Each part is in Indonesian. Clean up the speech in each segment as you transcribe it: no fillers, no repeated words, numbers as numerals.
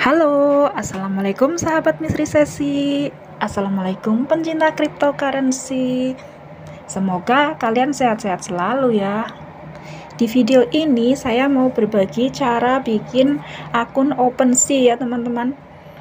Halo, assalamualaikum sahabat Misri Sesi. Assalamualaikum pencinta cryptocurrency. Semoga kalian sehat-sehat selalu ya. Di video ini saya mau berbagi cara bikin akun OpenSea ya teman-teman.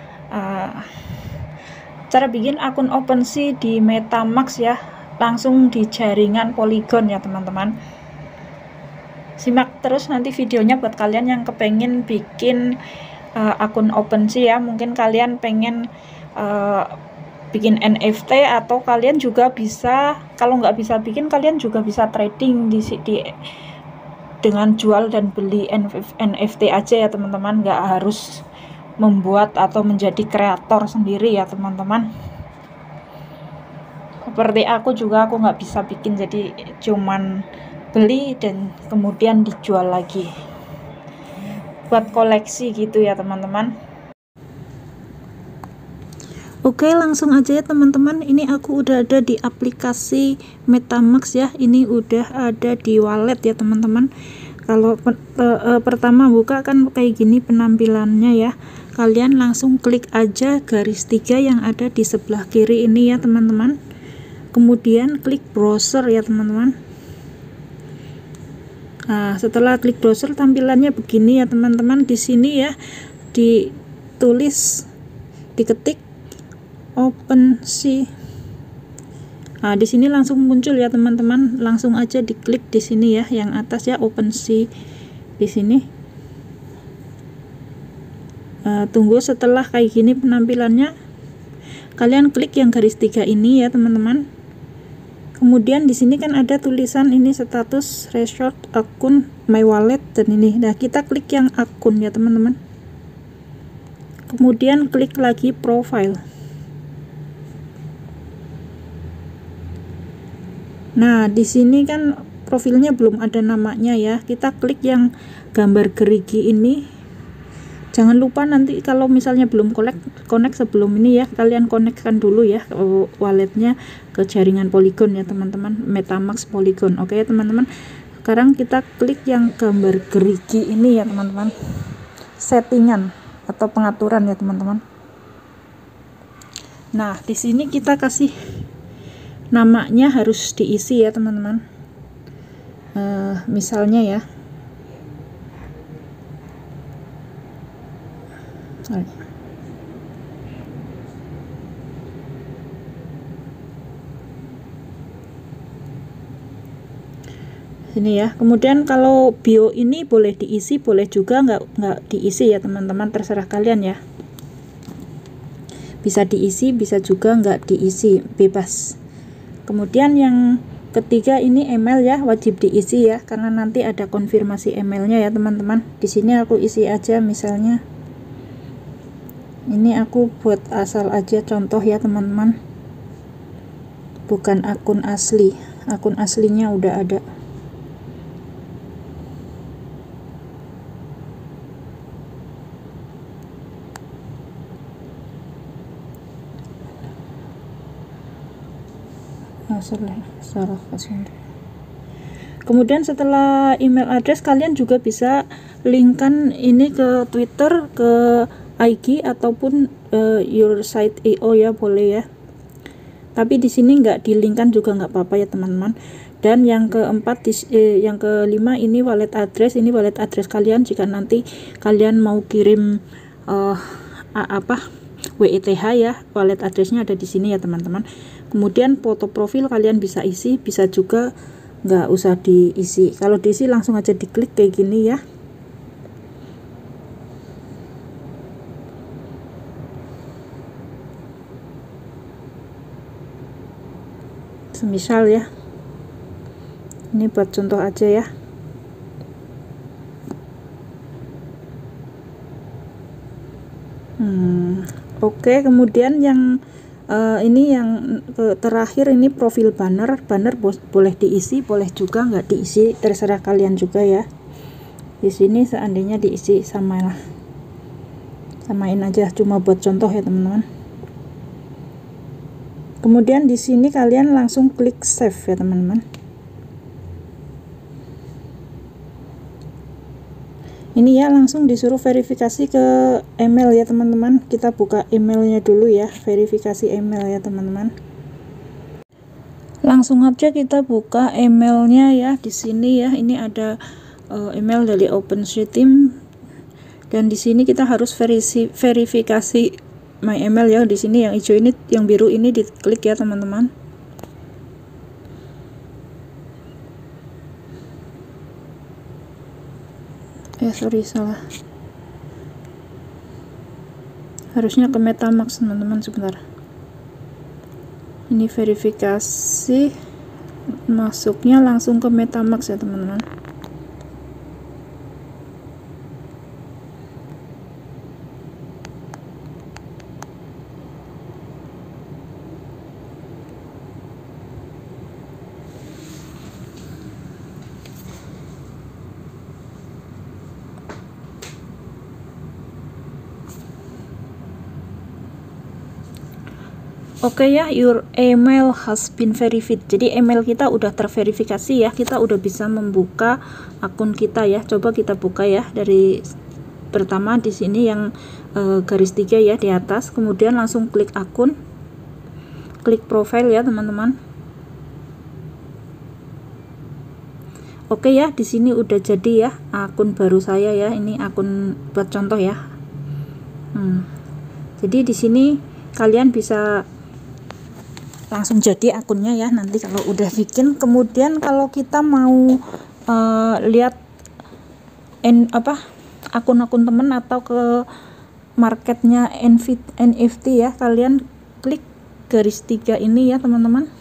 Cara bikin akun OpenSea di MetaMask ya, langsung di jaringan Polygon ya teman-teman. Simak terus nanti videonya buat kalian yang kepengen bikin akun OpenSea ya. Mungkin kalian pengen bikin NFT, atau kalian juga bisa, kalau nggak bisa bikin, kalian juga bisa trading di dengan jual dan beli NFT aja ya teman-teman, nggak harus membuat atau menjadi kreator sendiri ya teman-teman. Seperti aku juga, aku nggak bisa bikin, jadi cuman beli dan kemudian dijual lagi buat koleksi gitu ya teman-teman. Oke, langsung aja ya teman-teman. Ini aku udah ada di aplikasi MetaMask ya. Ini udah ada di wallet ya teman-teman. Kalau pertama buka kan kayak gini penampilannya ya. Kalian langsung klik aja garis 3 yang ada di sebelah kiri ini ya teman-teman. Kemudian klik browser ya teman-teman. Nah, setelah klik browser tampilannya begini ya teman-teman. Di sini ya diketik OpenSea. Nah, di sini langsung muncul ya teman-teman. Langsung aja diklik di sini ya, yang atas ya, OpenSea di sini. Tunggu setelah kayak gini penampilannya. Kalian klik yang garis 3 ini ya teman-teman. Kemudian di sini kan ada tulisan ini status resort akun my wallet dan ini. Nah, kita klik yang akun ya teman-teman. Kemudian klik lagi profile. Nah, di sini kan profilnya belum ada namanya ya. Kita klik yang gambar gerigi ini. Jangan lupa nanti kalau misalnya belum connect sebelum ini ya, kalian connectkan dulu ya walletnya ke jaringan Polygon ya teman-teman, MetaMask Polygon. Oke teman-teman, sekarang kita klik yang gambar gerigi ini ya teman-teman, settingan atau pengaturan ya teman-teman. Nah, di sini kita kasih namanya, harus diisi ya teman-teman. Misalnya ya, ini ya. Kemudian kalau bio ini boleh diisi, boleh juga nggak diisi ya teman-teman, terserah kalian ya. Bisa diisi, bisa juga nggak diisi, bebas. Kemudian yang ketiga ini email ya, wajib diisi ya, karena nanti ada konfirmasi emailnya ya teman-teman. Di sini aku isi aja, misalnya ini aku buat asal aja contoh ya teman-teman, bukan akun asli. Akun aslinya udah ada. Kemudian setelah email address, kalian juga bisa linkkan ini ke Twitter, ke IG, ataupun your site IO ya, boleh ya. Tapi di sini nggak dilinkkan juga nggak apa-apa ya teman-teman. Dan yang keempat, yang kelima ini wallet address. Ini wallet address kalian jika nanti kalian mau kirim WETH ya, wallet addressnya ada di sini ya teman-teman. Kemudian foto profil kalian bisa isi, bisa juga nggak usah diisi. Kalau diisi langsung aja diklik kayak gini ya. Semisal ya, ini buat contoh aja ya. Oke, kemudian yang ini yang terakhir ini profil banner boleh diisi, boleh juga nggak diisi, terserah kalian juga ya. Di sini seandainya diisi, samain aja, cuma buat contoh ya teman-teman. Kemudian di sini kalian langsung klik save ya teman-teman. Ini ya langsung disuruh verifikasi ke email ya teman-teman. Kita buka emailnya dulu ya, verifikasi email ya teman-teman. Langsung aja kita buka emailnya ya. Di sini ya, ini ada email dari OpenSea Team, dan di sini kita harus verifikasi my email ya. Di sini yang hijau ini, yang biru ini diklik ya teman-teman. Sorry, salah. Harusnya ke MetaMask teman-teman, sebentar. Ini verifikasi, masuknya langsung ke MetaMask ya teman-teman. Oke ya, your email has been verified. Jadi email kita udah terverifikasi ya. Kita udah bisa membuka akun kita ya. Coba kita buka ya, dari pertama di sini yang garis 3 ya di atas. Kemudian langsung klik akun, klik profile ya teman-teman. Oke ya, di sini udah jadi ya akun baru saya ya. Ini akun buat contoh ya. Jadi di sini kalian bisa langsung jadi akunnya ya nanti kalau udah bikin. Kemudian kalau kita mau lihat akun-akun temen atau ke marketnya NFT ya, kalian klik garis 3 ini ya teman-teman.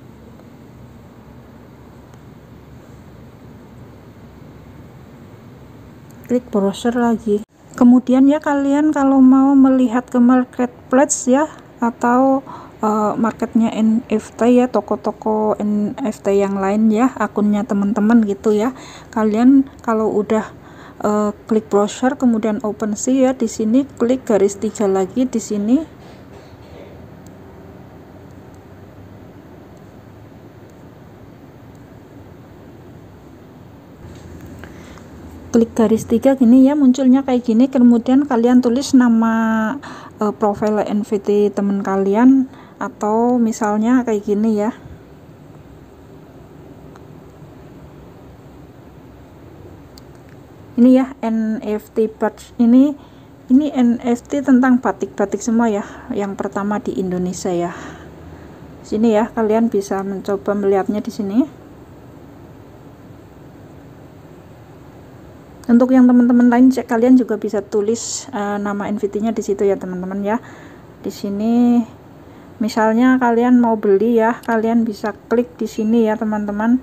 Klik browser lagi. Kemudian ya kalian kalau mau melihat ke marketplace ya, atau marketnya NFT ya, toko-toko NFT yang lain ya, akunnya teman-teman gitu ya. Kalian kalau udah klik browser kemudian OpenSea ya, di sini klik garis 3 lagi di sini. Klik garis 3 gini ya, munculnya kayak gini. Kemudian kalian tulis nama profile NFT teman kalian, atau misalnya kayak gini ya. Ini ya NFT patch, ini NFT tentang batik-batik semua ya, yang pertama di Indonesia ya. Sini ya, kalian bisa mencoba melihatnya di sini. Untuk yang teman-teman lain, kalian juga bisa tulis nama NFT-nya di situ ya teman-teman ya. Di sini misalnya kalian mau beli ya, kalian bisa klik di sini ya teman-teman.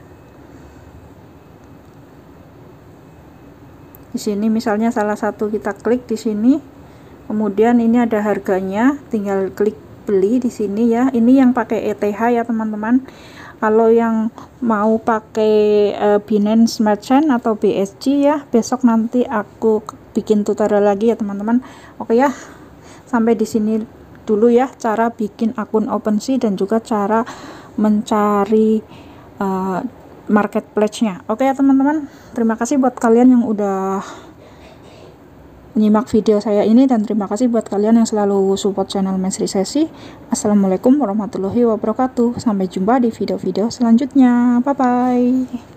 Di sini misalnya salah satu kita klik di sini. Kemudian ini ada harganya, tinggal klik beli di sini ya. Ini yang pakai ETH ya teman-teman. Kalau yang mau pakai Binance Smart Chain atau BSC ya, besok nanti aku bikin tutorial lagi ya teman-teman. Oke ya, sampai di sini dulu ya cara bikin akun OpenSea dan juga cara mencari marketplace-nya. Oke ya teman-teman, terima kasih buat kalian yang udah menyimak video saya ini, dan terima kasih buat kalian yang selalu support channel Mesri Sesi. Assalamualaikum warahmatullahi wabarakatuh. Sampai jumpa di video-video selanjutnya. Bye bye.